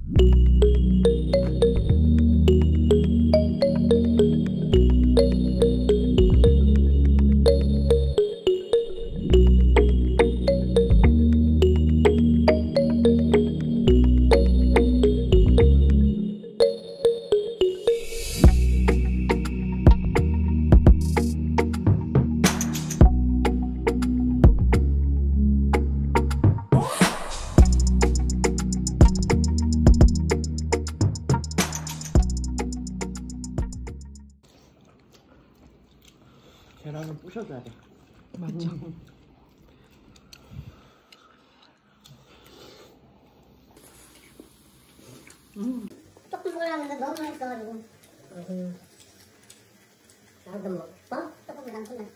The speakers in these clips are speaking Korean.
계란은 부셔줘야 돼. 맞죠. 조금 먹으려는데 너무 맛있어가지고. 나도 먹어? 조금 난 손맛있어.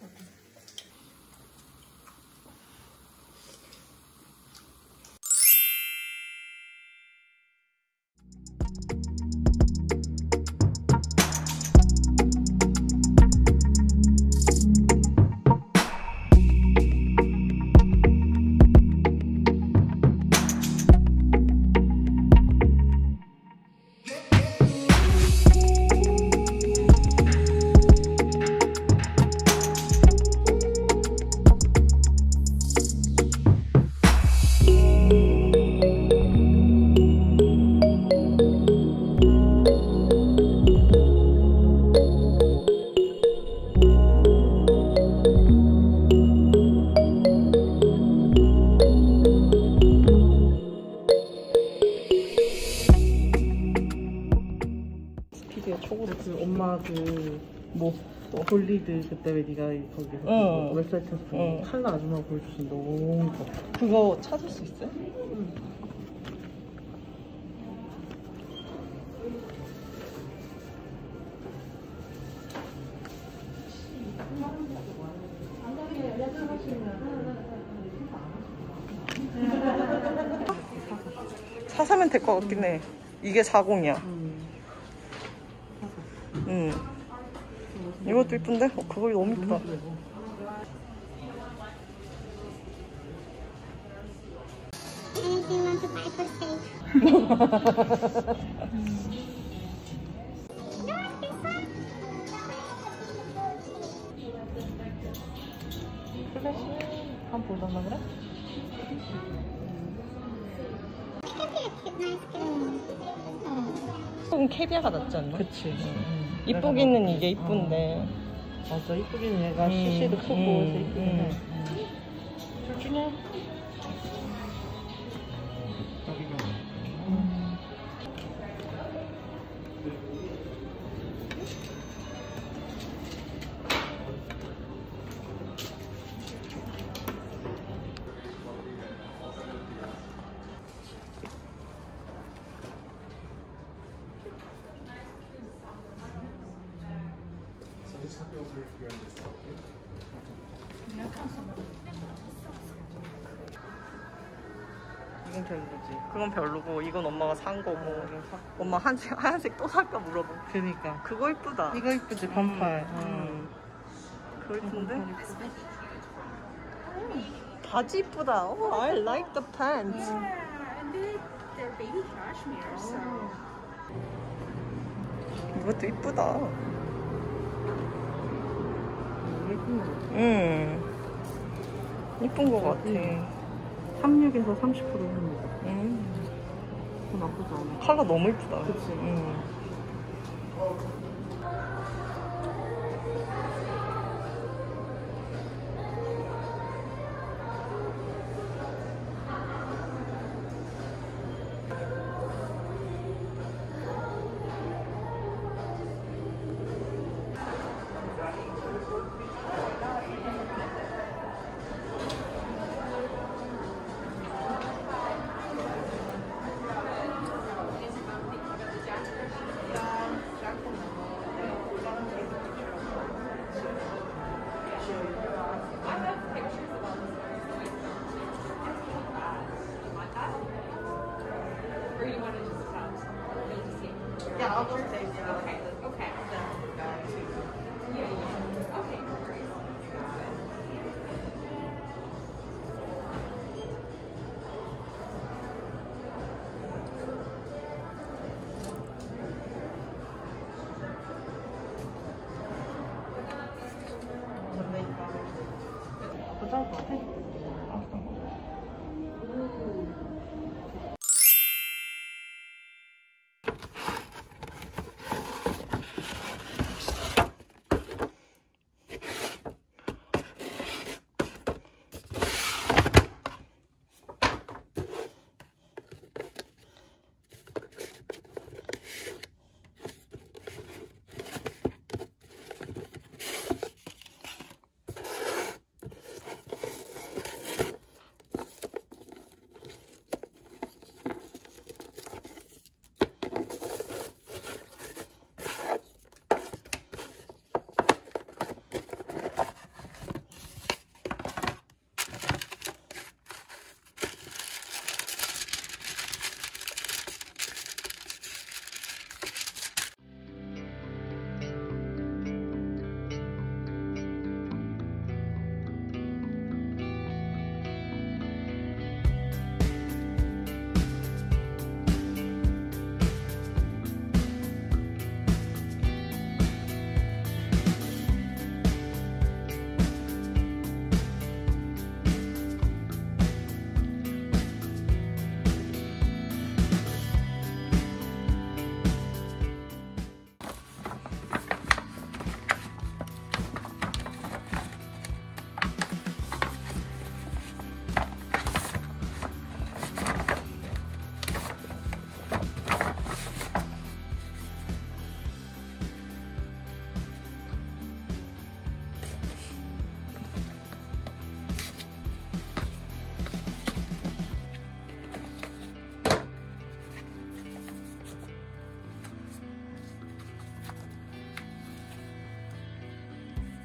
그 엄마 뭐 볼리드 그때 왜 네가 거기서 웹사이트에서 칼라 아줌마 보여주신 너무 예뻐. 그거 찾을 수 있어요? 사면 될 것 같긴 해. 이게 40이야. 이것도 이쁜데? 그거 너무 이쁘다. Anything want to buy for safe? 플래시 한번 보셨나 그래? 조금 캐비아가 낫지 않나? 그치. 이쁘기는 이게 이쁜데. 맞아, 이쁘긴 얘가 CC도 크고 해서 이쁘긴 해. 둘 중에 이건 별로지. 그건 별로고 이건 엄마가 산 거고. 엄마 하얀색 또 살까 물어봐. 그니까 그거 이쁘다. 이거 이쁘지, 반팔. 그거 이쁜데? 바지 이쁘다. Oh, I like the pants. They're baby cashmere, so. 이것도 이쁘다. 이쁜 거 같아. 36에서 30% 합니다. 그거 나쁘지 않아. 컬러 너무 이쁘다. 그치. Yeah, I'll just say so. Okay. Okay. Yeah. Okay.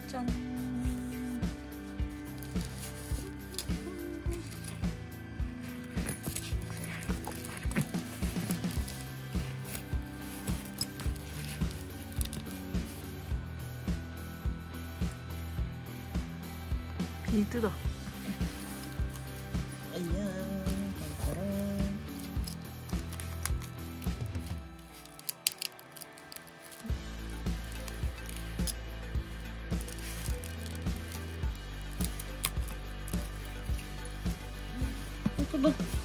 짠. 비 뜯어. 뜯어.